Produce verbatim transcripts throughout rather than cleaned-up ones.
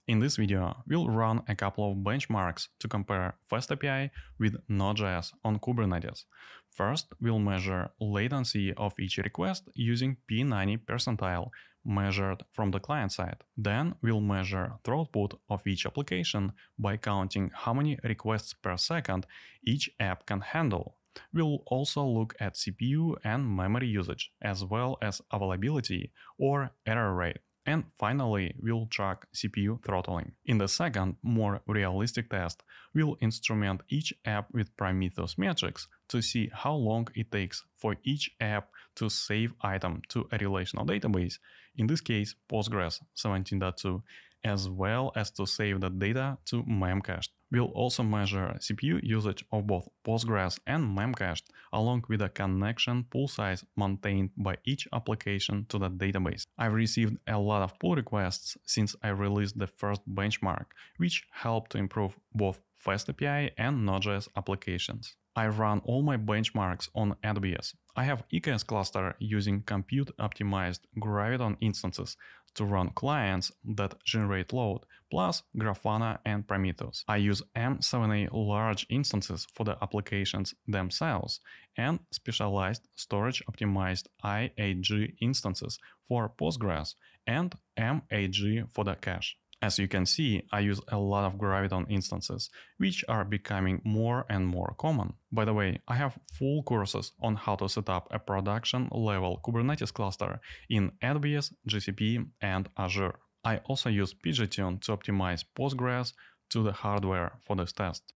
In this video, we'll run a couple of benchmarks to compare FastAPI with Node.js on Kubernetes. First, we'll measure latency of each request using P ninety percentile measured from the client side. Then we'll measure throughput of each application by counting how many requests per second each app can handle. We'll also look at C P U and memory usage, as well as availability or error rate. And finally, we'll track C P U throttling. In the second, more realistic test, we'll instrument each app with Prometheus metrics to see how long it takes for each app to save item to a relational database, in this case Postgres seventeen point two, as well as to save the data to Memcache. We'll also measure C P U usage of both Postgres and Memcache, along with a connection pool size maintained by each application to the database. I've received a lot of pull requests since I released the first benchmark, which helped to improve both FastAPI and Node.js applications. I run all my benchmarks on A W S. I have E K S cluster using compute-optimized Graviton instances to run clients that generate load, plus Grafana and Prometheus. I use M seven A large instances for the applications themselves and specialized storage-optimized I eight G instances for Postgres and M eight G for the cache. As you can see, I use a lot of Graviton instances, which are becoming more and more common. By the way, I have full courses on how to set up a production-level Kubernetes cluster in A W S, G C P, and Azure. I also use pgtune to optimize Postgres to the hardware for this test.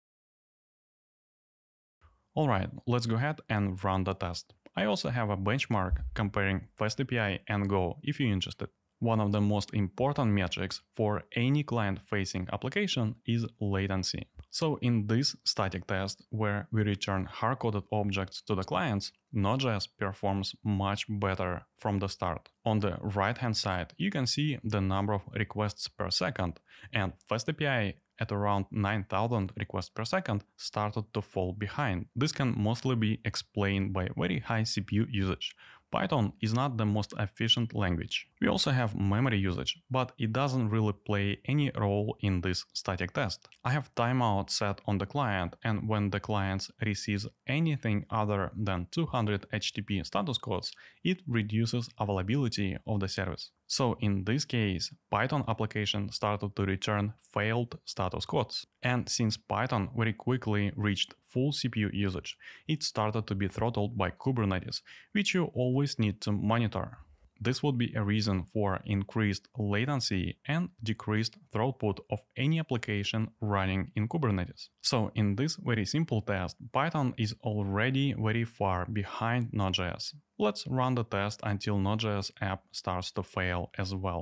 Alright, let's go ahead and run the test. I also have a benchmark comparing FastAPI and Go if you're interested. One of the most important metrics for any client-facing application is latency. So in this static test, where we return hard-coded objects to the clients, Node.js performs much better from the start. On the right-hand side, you can see the number of requests per second, and FastAPI at around nine thousand requests per second started to fall behind. This can mostly be explained by very high C P U usage. Python is not the most efficient language. We also have memory usage, but it doesn't really play any role in this static test. I have timeout set on the client, and when the client receives anything other than two hundred H T T P status codes, it reduces availability of the service. So in this case, Python application started to return failed status codes. And since Python very quickly reached full C P U usage, it started to be throttled by Kubernetes, which you always need to monitor. This would be a reason for increased latency and decreased throughput of any application running in Kubernetes. So in this very simple test, Python is already very far behind Node.js. Let's run the test until Node.js app starts to fail as well.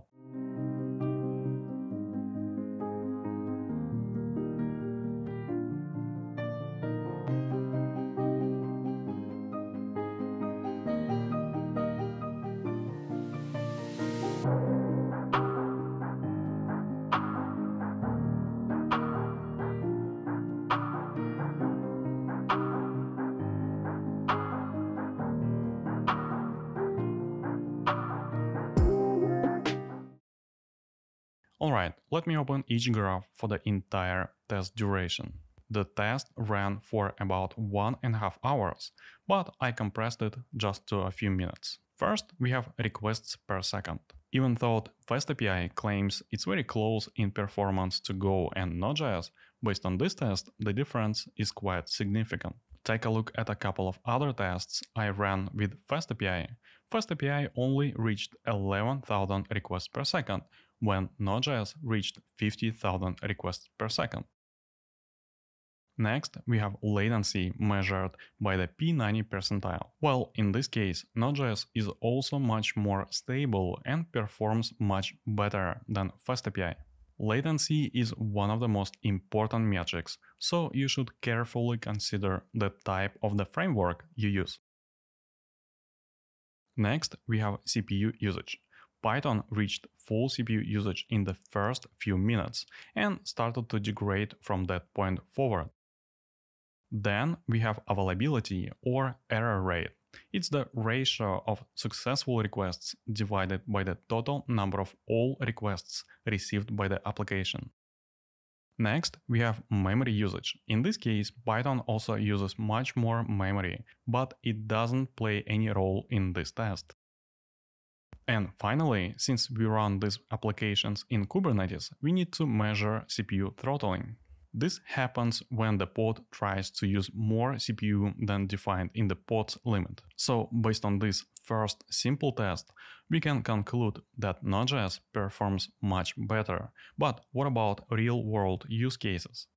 Alright, let me open each graph for the entire test duration. The test ran for about one and a half hours, but I compressed it just to a few minutes. First, we have requests per second. Even though FastAPI claims it's very close in performance to Go and Node.js, based on this test, the difference is quite significant. Take a look at a couple of other tests I ran with FastAPI. FastAPI only reached eleven thousand requests per second, when Node.js reached fifty thousand requests per second. Next, we have latency measured by the P ninety percentile. Well, in this case, Node.js is also much more stable and performs much better than FastAPI. Latency is one of the most important metrics, so you should carefully consider the type of the framework you use. Next, we have C P U usage. Python reached full C P U usage in the first few minutes and started to degrade from that point forward. Then we have availability or error rate. It's the ratio of successful requests divided by the total number of all requests received by the application. Next, we have memory usage. In this case, Python also uses much more memory, but it doesn't play any role in this test. And finally, since we run these applications in Kubernetes, we need to measure C P U throttling. This happens when the pod tries to use more C P U than defined in the pod's limit. So based on this first simple test, we can conclude that Node.js performs much better. But what about real-world use cases?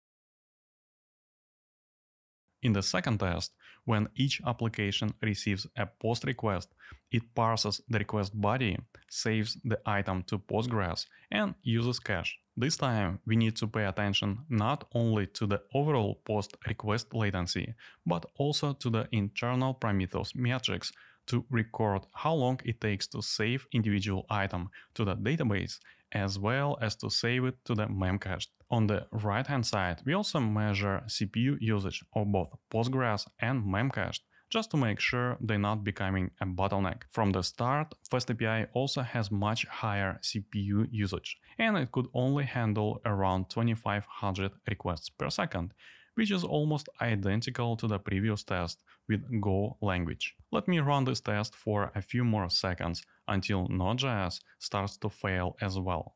In the second test, when each application receives a post request, it parses the request body, saves the item to Postgres, and uses cache. This time, we need to pay attention not only to the overall post request latency, but also to the internal Prometheus metrics to record how long it takes to save individual item to the database, as well as to save it to the Memcache. On the right-hand side, we also measure C P U usage of both Postgres and Memcache, just to make sure they're not becoming a bottleneck. From the start, FastAPI also has much higher C P U usage, and it could only handle around twenty-five hundred requests per second, which is almost identical to the previous test with Go language. Let me run this test for a few more seconds until Node.js starts to fail as well.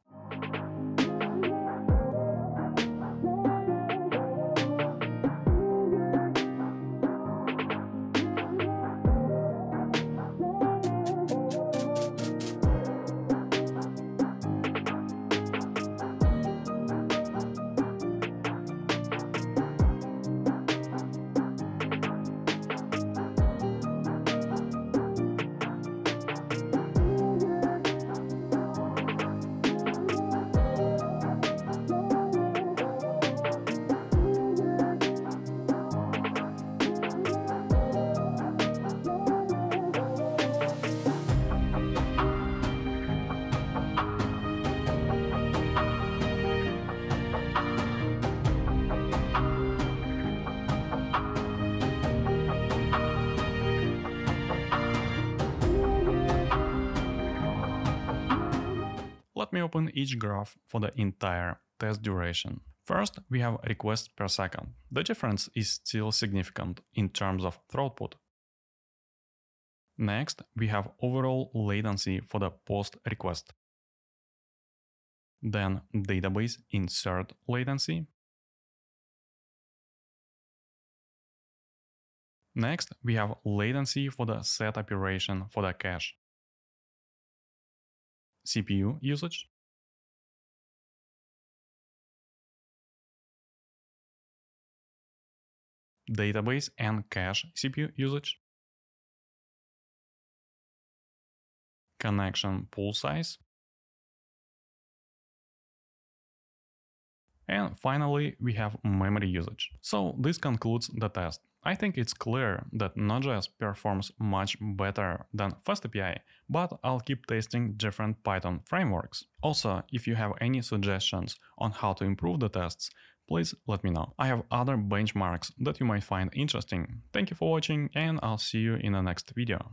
Let me open each graph for the entire test duration. First, we have requests per second. The difference is still significant in terms of throughput. Next, we have overall latency for the post request. Then database insert latency. Next, we have latency for the set operation for the cache. C P U usage. Database and cache C P U usage. Connection pool size. And finally, we have memory usage. So this concludes the test. I think it's clear that Node.js performs much better than FastAPI, but I'll keep testing different Python frameworks. Also, if you have any suggestions on how to improve the tests, please let me know. I have other benchmarks that you might find interesting. Thank you for watching, and I'll see you in the next video.